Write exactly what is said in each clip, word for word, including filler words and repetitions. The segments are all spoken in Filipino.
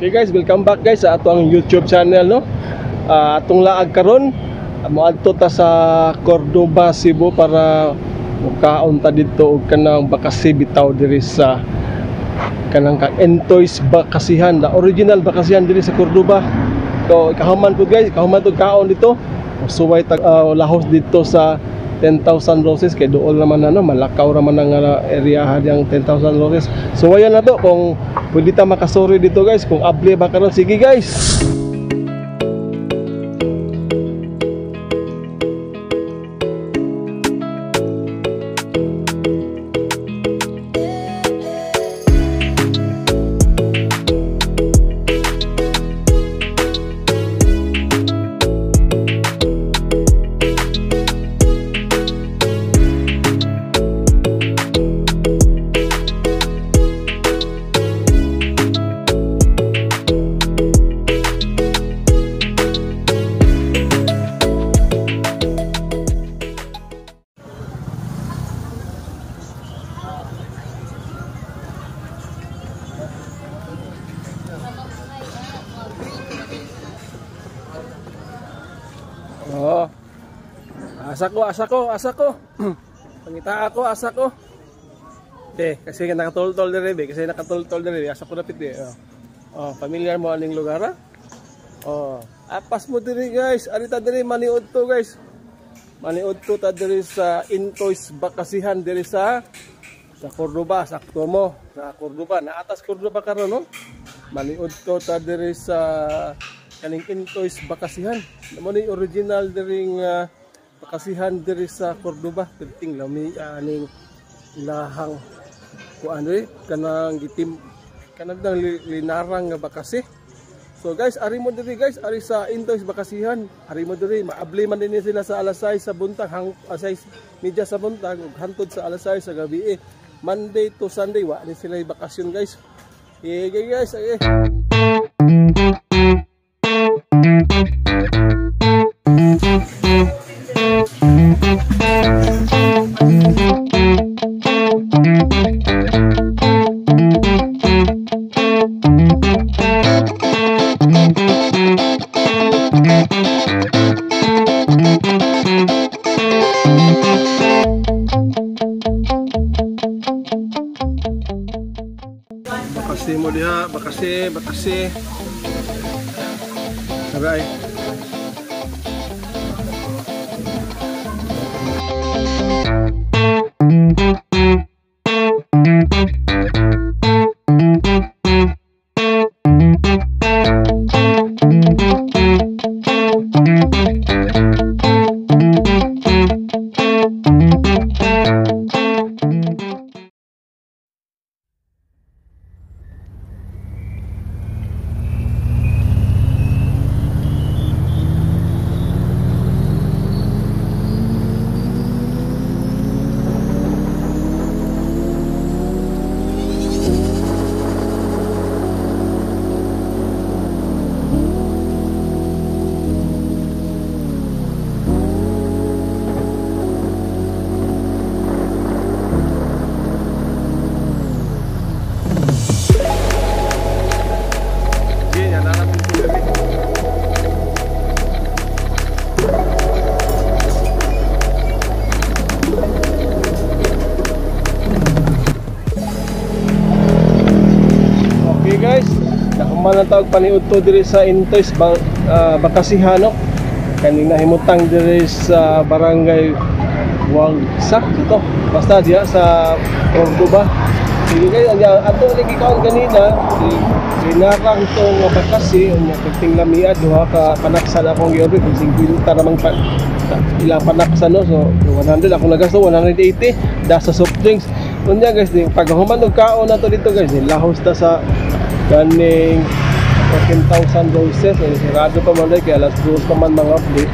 Okay guys, welcome back guys sa atong YouTube channel no. Uh, atong laag karon moadto ta sa Cordoba, Cebu para mukaon ta dito og kanang bakasi bitaw diri sa kanang Entoys Bakasihan, the original bakasihan diri sa Cordoba. So kahuman pud guys, kahuman pud kaon dito. Suway tag uh, lahos dito sa ten thousand roses kay dool naman ano, malakaw naman ang uh, area yang ten thousand roses. So ayan na to, kung pwede ta makasuri dito guys, kung able ba karon, sige guys. Oh. Asa ko, asa ko, asa ko. Pangita ako, asa ko. Okay, kasi nakatol-tol diri, be, kasi nakatol-tol diri, asa ko dapit di. Oh. Oh, familiar mo aning lugar ha? Oh, apas mo diri guys. Arita diri maniud to guys. Maniud to ta diri sa Entoys Bakasihan diri sa sa Cordoba, sakto mo. Sa Cordoba, na atas Cordoba karon no. Maniud to ta diri sa kaning Entoys Bakasihan. Namo ni original diring uh, bakasihan diri sa Cordoba. Perting lami aning lahang kuan diri kanang gitim kanang linarang nga bakasi. So guys, ari mo diri guys, ari sa Entoys Bakasihan. Ari mo diri, maabli man din sila sa alas sais sa buntag, hang sais media sa buntag ug hantod sa alas sais sa gabi. Eh. Monday to Sunday wa ni sila bakasyon guys. Eh guys, eh. Bakasi mo diha, bakasi, bakasi. Aray. Guys, nakuman ang tawag paniud to diri sa Entoys uh, Bakasihan no. Kaning nahimutang diri sa barangay Wagsak ito. Basta diya sa Cordoba. Sige guys, ato lagi kaon kanina, linarang tong bakasi unya perting lamia duha ka panaksan akong giorder kung fifty namang pa ila panaksan no. So one hundred ako nagasto, one hundred eighty da sa soft drinks. Unya guys, di paghuman og kaon nato dito guys, lahos ta sa kaning ten thousand roses. Eh, sirado pa man kaya alas dos pa man mga update.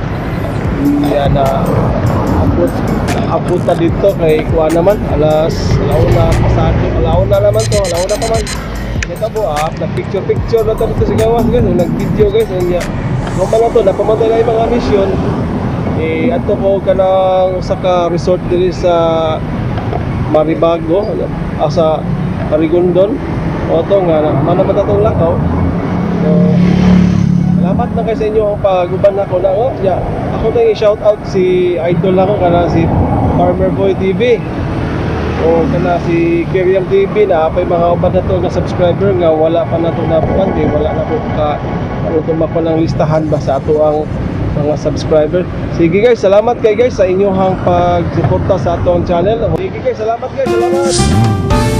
Yan na abot abot ta dito kay kuha naman alas alauna pasado, alauna naman to, alauna pa man. Ito po ah, na picture picture na to dito sa gawas guys, nag video guys. Unya normal na to, napamatay na yung mga mission. Eh ato ko kanang sa ka resort diri sa Maribago, asa Arigondon. O to nga, mana matatong lakaw. So salamat na kayo sa inyo ang pag-uban ako na oh, yeah. Ako na i-shout out si idol ako kana si Farmer Boy T V o kana si Kiriam T V na apay mga uban na to nga subscriber nga wala pa na to na puwan di wala na po ka ano tumakbo ng listahan ba sa ato ang mga subscriber. Sige guys, salamat kay guys sa inyong pagsuporta sa atong channel. Sige guys, salamat guys, salamat.